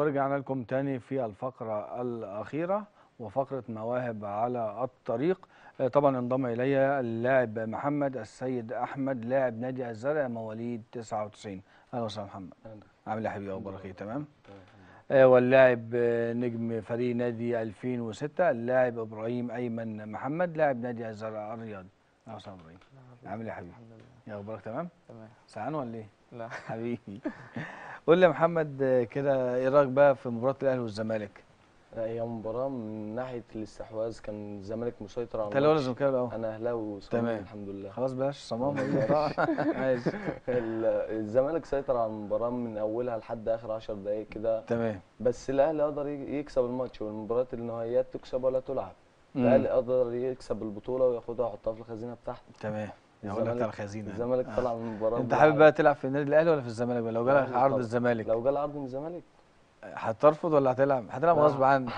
ورجعنا لكم تاني في الفقرة الأخيرة وفقرة مواهب على الطريق. طبعا انضم إلي اللاعب محمد السيد أحمد لاعب نادي الزرع مواليد 99. أهلا وسهلا محمد. عامل إيه يا حبيبي؟ أخبارك إيه؟ تمام؟ واللاعب نجم فريق نادي 2006 اللاعب إبراهيم أيمن محمد لاعب نادي الزرع الرياضي. أهلا وسهلا إبراهيم. عامل إيه يا حبيبي؟ الحمد لله. يا أخبارك تمام؟ تمام. سعان ولا إيه؟ لا. حبيبي. قول لي يا محمد كده ايه رايك بقى في مباراه الاهلي والزمالك؟ هي مباراة من ناحية الاستحواذ كان الزمالك مسيطر على انت الاول ولا الماتش. الزمالك الاول؟ أنا أهلاوي وصميم تمام. الحمد لله. خلاص بلاش صمام دي بقى. ماشي. الزمالك سيطر على المباراة من أولها لحد آخر 10 دقايق كده، تمام. بس الأهلي قدر يكسب الماتش، والمباريات النهائيات تكسب ولا تلعب. الأهلي قدر يكسب البطولة وياخدها ويحطها في الخزينة بتاعته. تمام. هقول لك على الخزينه. الزمالك طلع من المباراة. انت حابب بقى تلعب في النادي الاهلي ولا في الزمالك بقى؟ لو جالك الأهلي عرض طبعا. الزمالك لو جالي عرض من الزمالك هترفض ولا هتلعب؟ هتلعب لا. غصب عنك.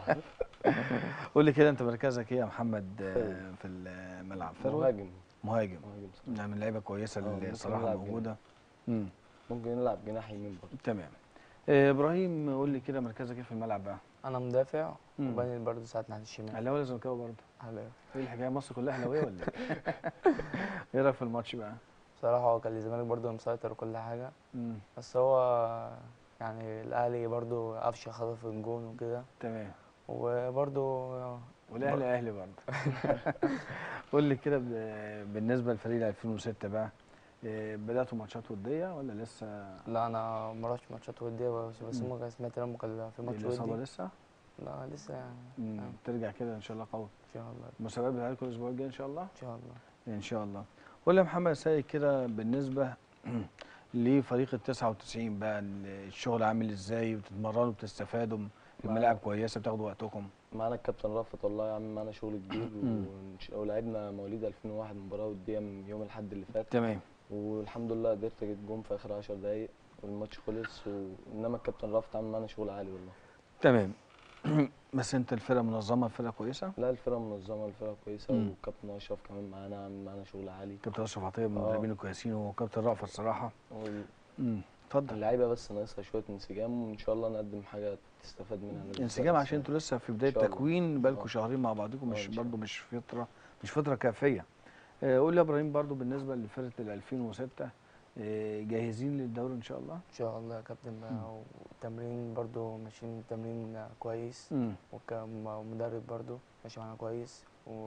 قول لي كده انت مركزك ايه يا محمد في الملعب؟ مهاجم. مهاجم. صحيح. يعني من لعيبه كويسه اللي ممكن صراحه نلعب موجوده. ممكن نلعب جناح يمين برضه. تمام. ابراهيم قول لي كده مركزك ايه في الملعب بقى؟ انا مدافع وبني برضه ساعات ناحيه الشمال. اهلاوي ولا زملكاوي برضه؟ اهلاوي. ايه الحكايه مصر كلها اهلاويه ولا ايه؟ ايه رايك في الماتش بقى؟ بصراحه هو كان الزمالك برضه مسيطر وكل حاجه، بس هو يعني الاهلي برضه قفشه خطف الجون وكده. تمام. وبرضه والاهلي اهلي برضه. قول لي كده بالنسبه لفريق 2006 بقى، بداتوا ماتشات وديه ولا لسه؟ لا انا ما رحتش ماتشات وديه، بس ممكن سمعت انهم كان في ماتش الاصابه ودي. لسه؟ لا لسه يعني. ترجع كده ان شاء الله قوي. ان شاء الله. المسابقات بتاعتكم الاسبوع الجاي ان شاء الله؟ ان شاء الله. ان شاء الله. قول لي يا محمد سيد كده بالنسبه لفريق ال 99 بقى، الشغل عامل ازاي؟ بتتمرنوا بتستفادوا؟ الملاعب كويسه بتاخدوا وقتكم؟ معانا الكابتن رافت والله يا عم، معانا شغل كبير ولعبنا مواليد 2001 مباراه وديه من يوم الاحد اللي فات. تمام. والحمد لله قدرت اجيب جون في اخر 10 دقايق والماتش خلص انما الكابتن رافت عامل معانا شغل عالي والله. تمام. بس انت الفرقه منظمه، الفرقه كويسه؟ لا الفرقه منظمه، الفرقه كويسه والكابتن اشرف كمان معانا عامل معانا شغل عالي. كابتن اشرف عطيه من المدربين الكويسين، وكابتن رأفت صراحه. اتفضل. اللعيبه بس ناقصها شويه انسجام، وان شاء الله نقدم حاجه تستفاد منها. انسجام عشان انتوا لسه في بدايه تكوين، بقالكم شهرين مع بعضكم، مش برضه مش فتره كافيه. قول لي يا ابراهيم برضه بالنسبه لفرقه ال 2006 جاهزين للدوري ان شاء الله؟ ان شاء الله يا كابتن بقى. والتمرين برضه ماشيين التمرين كويس، ومدرب برضه ماشي معانا كويس،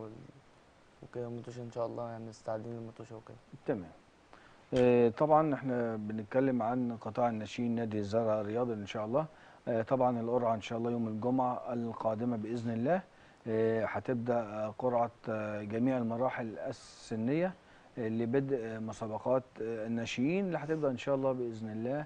وكده المطوشه ان شاء الله يعني مستعدين للمطوشه وكده. تمام. طبعا احنا بنتكلم عن قطاع الناشئين نادي الزرع الرياضي ان شاء الله. طبعا القرعه ان شاء الله يوم الجمعه القادمه باذن الله. هتبدا قرعه جميع المراحل السنيه لبدء مسابقات الناشئين اللي هتبدا ان شاء الله باذن الله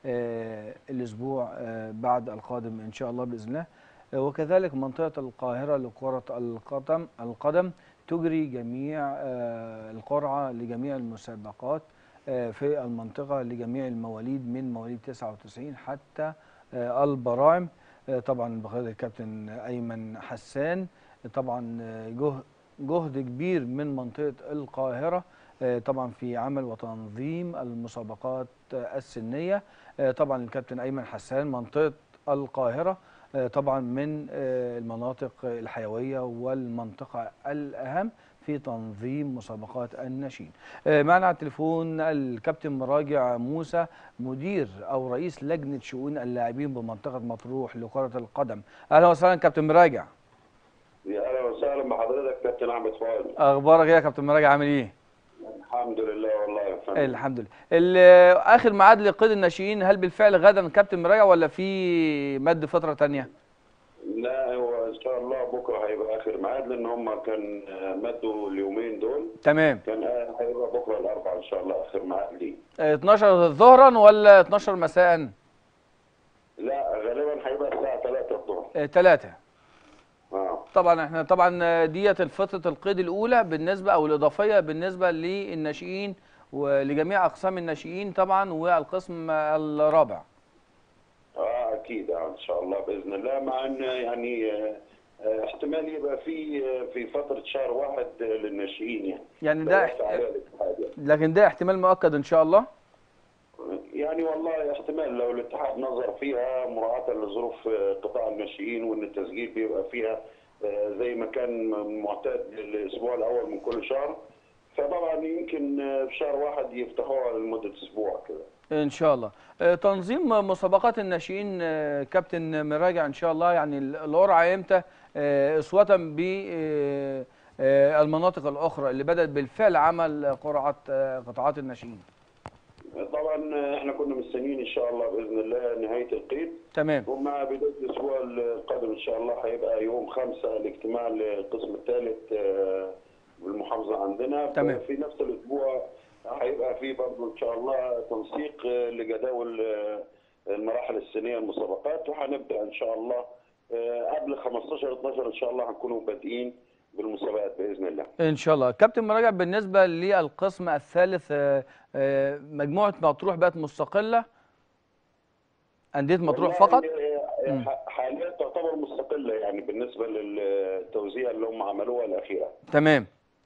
الاسبوع بعد القادم ان شاء الله باذن الله. وكذلك منطقه القاهره لكره القدم تجري جميع القرعه لجميع المسابقات في المنطقه لجميع المواليد من مواليد 99 حتى البراعم. طبعا بقياده الكابتن ايمن حسان. طبعا جهد كبير من منطقه القاهره طبعا في عمل وتنظيم المسابقات السنيه. طبعا الكابتن ايمن حسان منطقه القاهره طبعا من المناطق الحيويه والمنطقه الاهم في تنظيم مسابقات الناشئين. معنا على التليفون الكابتن مراجع موسى مدير او رئيس لجنه شؤون اللاعبين بمنطقه مطروح لكره القدم. اهلا وسهلا كابتن مراجع. يا اهلا وسهلا بحضرتك كابتن احمد فؤاد. اخبارك ايه يا كابتن مراجع؟ عامل ايه؟ الحمد لله والله يا فندم. الحمد لله. اخر ميعاد لقيد الناشئين هل بالفعل غدا كابتن مراجع ولا في مد فتره ثانيه؟ لا هو ان شاء الله بكره هيبقى اخر ميعاد، لان هم كان مدوا اليومين دول. تمام. كان هيبقى بكره الاربعاء ان شاء الله اخر ميعاد ليه. 12 ظهرا ولا 12 مساء؟ لا غالبا هيبقى الساعه 3 الظهر. 3. طبعا احنا طبعا ديت فتره القيد الاولى بالنسبه او الاضافيه بالنسبه للناشئين ولجميع اقسام الناشئين طبعا والقسم الرابع. اكيد ان شاء الله باذن الله، مع ان يعني احتمال يبقى في فتره شهر واحد للناشئين يعني ده لكن ده احتمال مؤكد ان شاء الله. يعني والله احتمال لو الاتحاد نظر فيها مراعاة لظروف قطاع الناشئين، وان التسجيل بيبقى فيها زي ما كان معتاد الاسبوع الاول من كل شهر، فطبعا يمكن في شهر واحد يفتحوها لمده اسبوع كده. ان شاء الله. تنظيم مسابقات الناشئين كابتن مراجع ان شاء الله، يعني القرعه امتى اسوه بالمناطق الاخرى اللي بدات بالفعل عمل قرعه قطاعات الناشئين؟ طبعا احنا كنا مستنيين ان شاء الله باذن الله نهايه القيد، تمام. ومع بدايه الاسبوع القادم ان شاء الله هيبقى يوم 5 الاجتماع للقسم الثالث بالمحافظه عندنا. تمام. في نفس الاسبوع هيبقى في برضه ان شاء الله تنسيق لجداول المراحل السنيه المسابقات، وهنبدا ان شاء الله قبل 15/12 ان شاء الله هنكونوا بادئين بالمسابقات باذن الله. ان شاء الله. كابتن مراجع، بالنسبه للقسم الثالث مجموعه مطروح بقت مستقله، انديه مطروح فقط؟ حاليا تعتبر مستقله يعني بالنسبه للتوزيع اللي هم عملوها الاخيره. تمام.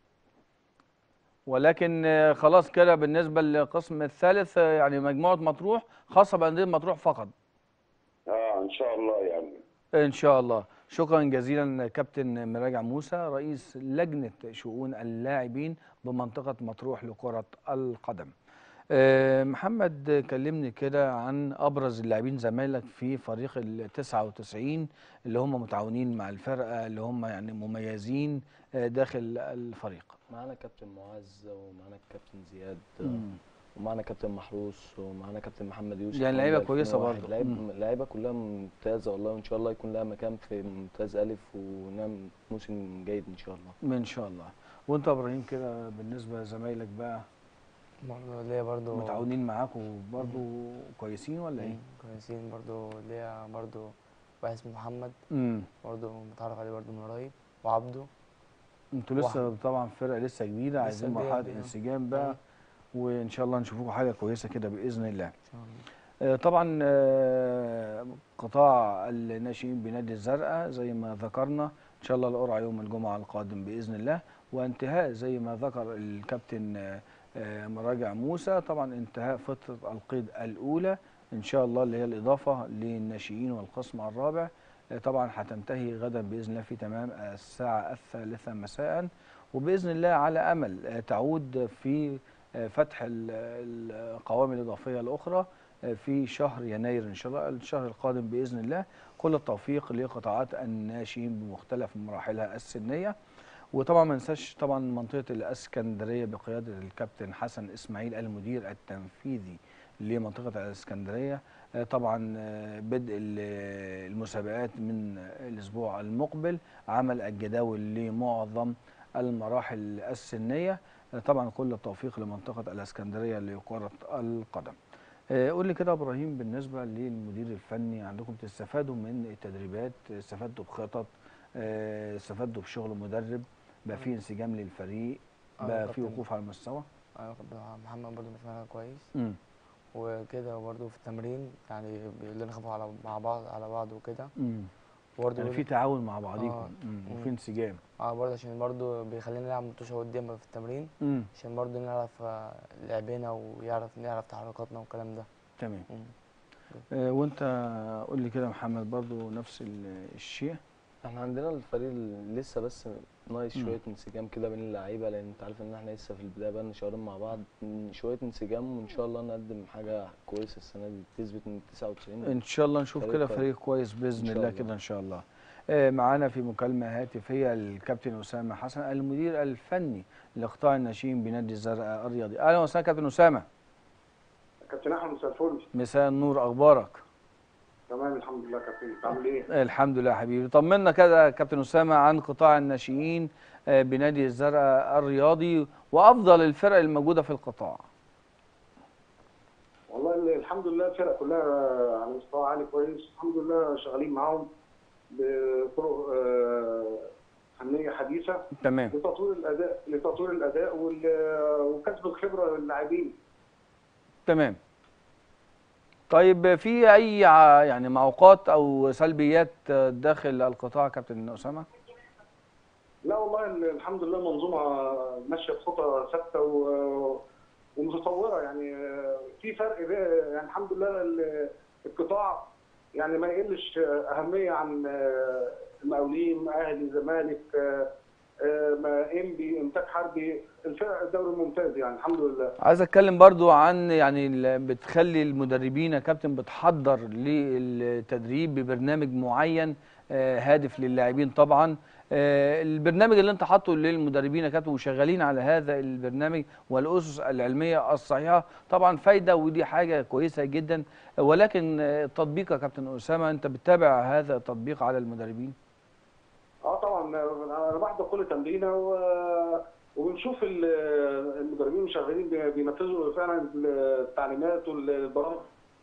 ولكن خلاص كده بالنسبه للقسم الثالث يعني مجموعه مطروح خاصه بانديه مطروح فقط. ان شاء الله يعني. ان شاء الله. شكرا جزيلا كابتن مراجع موسى، رئيس لجنه شؤون اللاعبين بمنطقه مطروح لكره القدم. محمد، كلمني كده عن ابرز اللاعبين زمايلك في فريق ال 99 اللي هم متعاونين مع الفرقه، اللي هم يعني مميزين داخل الفريق. معانا كابتن معاذ، ومعانا كابتن زياد، ومعانا كابتن محروس، ومعانا كابتن محمد يوسف. يعني لعيبه كويسه برضه. لعيبه كلها ممتازه والله، وان شاء الله يكون لها مكان في ممتاز الف ونعمل موسم جيد ان شاء الله. ان شاء الله. وانت يا ابراهيم كده بالنسبه لزمايلك بقى برضه ليا برضه متعاونين معاكم برضه كويسين ولا ايه؟ كويسين برضه. ليا برضه واحد اسمه محمد برضه متعرف عليه برضه من قريب، وعبده. انتوا لسه طبعا فرقه لسه جديده، عايزين مرحله انسجام بقى، وان شاء الله نشوفكم حاجه كويسه كده باذن الله. ان شاء الله. طبعا قطاع الناشئين بنادي الزرقاء زي ما ذكرنا ان شاء الله القرعه يوم الجمعه القادم باذن الله، وانتهاء زي ما ذكر الكابتن مراجع موسى طبعا انتهاء فتره القيد الاولى ان شاء الله اللي هي الاضافه للناشئين والقسم الرابع، طبعا هتنتهي غدا باذن الله في تمام الساعه 3 مساء، وباذن الله على امل تعود في فتح القوائم الاضافيه الاخرى في شهر يناير ان شاء الله الشهر القادم باذن الله. كل التوفيق لقطاعات الناشئين بمختلف مراحلها السنيه. وطبعا ما ننساش طبعا منطقه الاسكندريه بقياده الكابتن حسن اسماعيل المدير التنفيذي لمنطقه الاسكندريه، طبعا بدء المسابقات من الاسبوع المقبل، عمل الجداول لمعظم المراحل السنيه، طبعا كل التوفيق لمنطقه الاسكندريه لكره القدم. قول لي كده يا ابراهيم، بالنسبه للمدير الفني عندكم تستفادوا من التدريبات، استفدتوا بخطط، استفدتوا بشغل مدرب، بقى في انسجام للفريق، بقى في وقوف على المستوى؟ محمد برضه مش كويس وكده، وبرضه في التمرين يعني بيقولوا نخافوا مع بعض على بعض وكده. يعني في تعاون مع بعضيكم وفي انسجام. برضه عشان برضه بيخلينا نلعب ماتشات وديه في التمرين، عشان برضه نعرف لعبنا نعرف تحركاتنا والكلام ده. تمام. وانت قول لي كده محمد برضه نفس الشيء؟ احنا عندنا الفريق لسه بس ناقص شويه انسجام كده بين اللعيبه، لان انت عارف ان احنا لسه في البدايه بقى شهرين مع بعض، شويه انسجام وان شاء الله نقدم حاجه كويسه السنه دي تثبت من 99 ان شاء الله نشوف كده فريق كويس باذن الله كده ان شاء الله. معانا في مكالمه هاتفيه الكابتن اسامه حسن المدير الفني لقطاع الناشئين بنادي الزرقاء الرياضي. اهلا وسهلا كابتن اسامه. كابتن احمد، مساء الفل. مساء النور، اخبارك؟ تمام الحمد لله. كابتن انت عامل ايه؟ الحمد لله حبيبي. طمنا كده كابتن اسامه عن قطاع الناشئين بنادي الزرقاء الرياضي وافضل الفرق الموجوده في القطاع. والله الحمد لله الفرق كلها على مستوى عالي كويس، الحمد لله شغالين معاهم بطرق فنيه حديثه. تمام. لتطوير الاداء وكسب الخبره للاعبين. تمام. طيب في اي يعني معوقات او سلبيات داخل القطاع كابتن اسامه؟ لا والله الحمد لله المنظومه ماشيه بخطى ثابته ومتطوره، يعني في فرق يعني الحمد لله القطاع يعني ما يقلش اهميه عن المقاولين، اهلي، زمالك، انبي، انتاج حربي، الفرق الدوري الممتاز يعني الحمد لله. عايز اتكلم برضو عن يعني بتخلي المدربين يا كابتن بتحضر للتدريب ببرنامج معين هادف للاعبين طبعا. البرنامج اللي انت حاطه للمدربين يا كابتن وشغالين على هذا البرنامج والاسس العلميه الصحيحه طبعا فايده، ودي حاجه كويسه جدا. ولكن التطبيق يا كابتن اسامه، انت بتتابع هذا التطبيق على المدربين؟ طبعا انا بحضر كل تمرينه وبنشوف المدربين شغالين بينفذوا فعلا التعليمات والبرامج.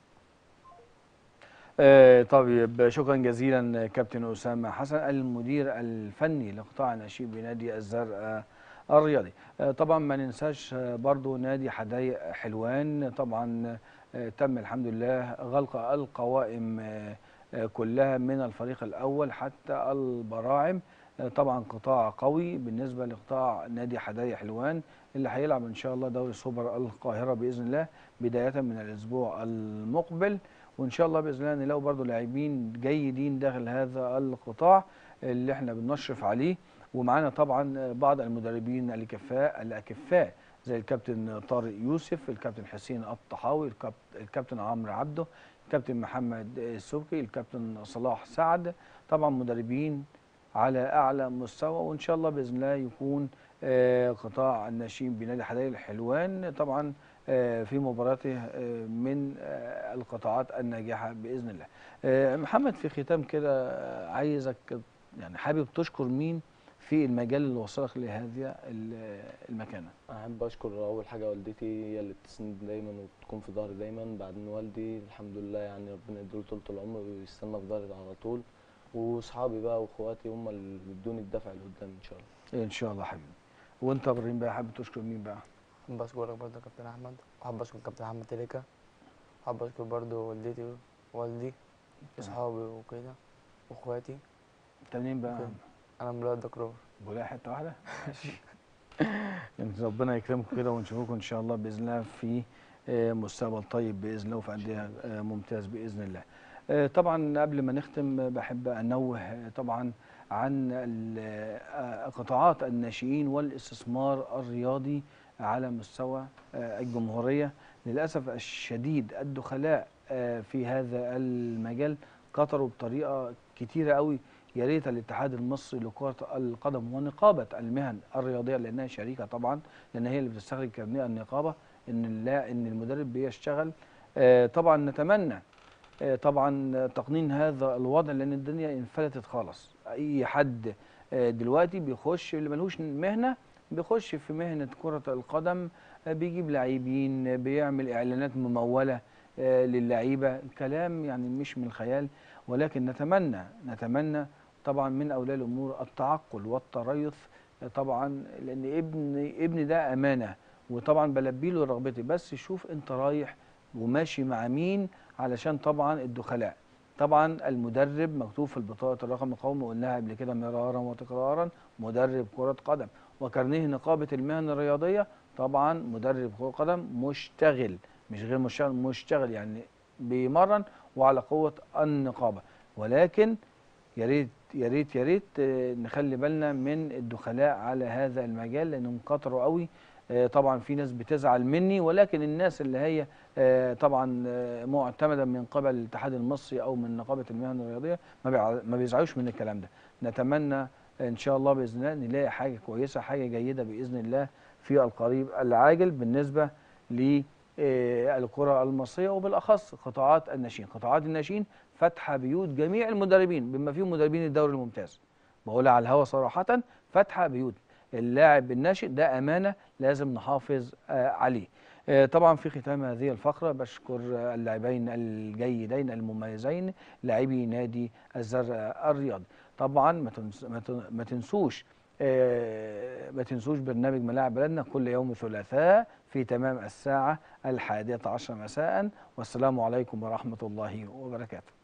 طيب شكرا جزيلا كابتن أسامة حسن المدير الفني لقطاع الناشئين بنادي الزرقاء الرياضي. طبعا ما ننساش برضو نادي حدائق حلوان. طبعا تم الحمد لله غلق القوائم كلها من الفريق الأول حتى البراعم. طبعا قطاع قوي بالنسبة لقطاع نادي حدائق حلوان اللي هيلعب إن شاء الله دوري سوبر القاهرة بإذن الله بداية من الأسبوع المقبل. وان شاء الله باذن الله نلاقوا برضو لاعبين جيدين داخل هذا القطاع اللي احنا بنشرف عليه. ومعانا طبعا بعض المدربين الاكفاء زي الكابتن طارق يوسف، الكابتن حسين الطحاوي، الكابتن عمرو عبده، الكابتن محمد السبكي، الكابتن صلاح سعد. طبعا مدربين على اعلى مستوى، وان شاء الله باذن الله يكون قطاع الناشئين بنادي حدائق الحلوان طبعا في مباراته من القطاعات الناجحة بإذن الله. محمد في ختام كده عايزك يعني حابب تشكر مين في المجال اللي وصلك لهذه المكانة؟ احب اشكر اول حاجه والدتي، هي اللي بتسند دايما وتكون في ظهري دايما. بعدين والدي الحمد لله يعني ربنا يديله طول العمر ويستنى في ظهري على طول. واصحابي بقى واخواتي هم اللي بيدوني الدفع لقدام ان شاء الله. ان شاء الله حبيبي. وانت يا ابراهيم بقى حابب تشكر مين بقى؟ حابب اشكرك برضه يا كابتن احمد، وحابب اشكر كابتن احمد تريكا، حابب اشكر برضه والدتي ووالدي واصحابي وكده واخواتي. انت منين بقى؟ انا من بلاد دكرور. بولاية حته واحده؟ ماشي. ربنا يكرمكم كده ونشوفكم ان شاء الله باذن الله في مستقبل طيب باذن الله وفي انديه ممتاز باذن الله. طبعا قبل ما نختم بحب انوه طبعا عن قطاعات الناشئين والاستثمار الرياضي على مستوى الجمهوريه. للاسف الشديد الدخلاء في هذا المجال كتروا بطريقه كتيره قوي. يا ريت الاتحاد المصري لكرة القدم ونقابة المهن الرياضية لأنها شريكة طبعا، لأن هي اللي بتستخرج كارنيه النقابة إن المدرب بيشتغل. طبعا نتمنى طبعا تقنين هذا الوضع، لأن الدنيا انفلتت خالص. أي حد دلوقتي بيخش اللي ملوش مهنة بيخش في مهنة كرة القدم، بيجيب لاعبين، بيعمل إعلانات ممولة للعيبة، كلام يعني مش من الخيال. ولكن نتمنى طبعا من اولياء الامور التعقل والتريث طبعا، لان ابني ده امانه، وطبعا بلبي له رغبتي، بس شوف انت رايح وماشي مع مين، علشان طبعا الدخلاء. طبعا المدرب مكتوب في البطاقه الرقم القومي، قلناها قبل كده مرارا وتكرارا، مدرب كره قدم. وكارنيه نقابه المهن الرياضيه طبعا مدرب كره قدم مشتغل، مش غير مشتغل، مشتغل يعني بيمرن وعلى قوه النقابه. ولكن يا ريت يا ريت يا ريت نخلي بالنا من الدخلاء على هذا المجال لانهم كتروا قوي. طبعا في ناس بتزعل مني، ولكن الناس اللي هي طبعا معتمده من قبل الاتحاد المصري او من نقابه المهن الرياضيه ما بيزعلوش من الكلام ده. نتمنى ان شاء الله باذن الله نلاقي حاجه كويسه، حاجه جيده باذن الله في القريب العاجل بالنسبه للكره المصريه، وبالاخص قطاعات الناشئين. قطاعات الناشئين فاتحه بيوت جميع المدربين بما فيهم مدربين الدوري الممتاز. بقولها على الهوا صراحه، فاتحه بيوت. اللاعب الناشئ ده امانه لازم نحافظ عليه. طبعا في ختام هذه الفقره بشكر اللاعبين الجيدين المميزين لاعبي نادي الزرقاء الرياضي. طبعا ما تنسوش برنامج ملاعب بلدنا كل يوم ثلاثاء في تمام الساعه 11:10 مساء. والسلام عليكم ورحمه الله وبركاته.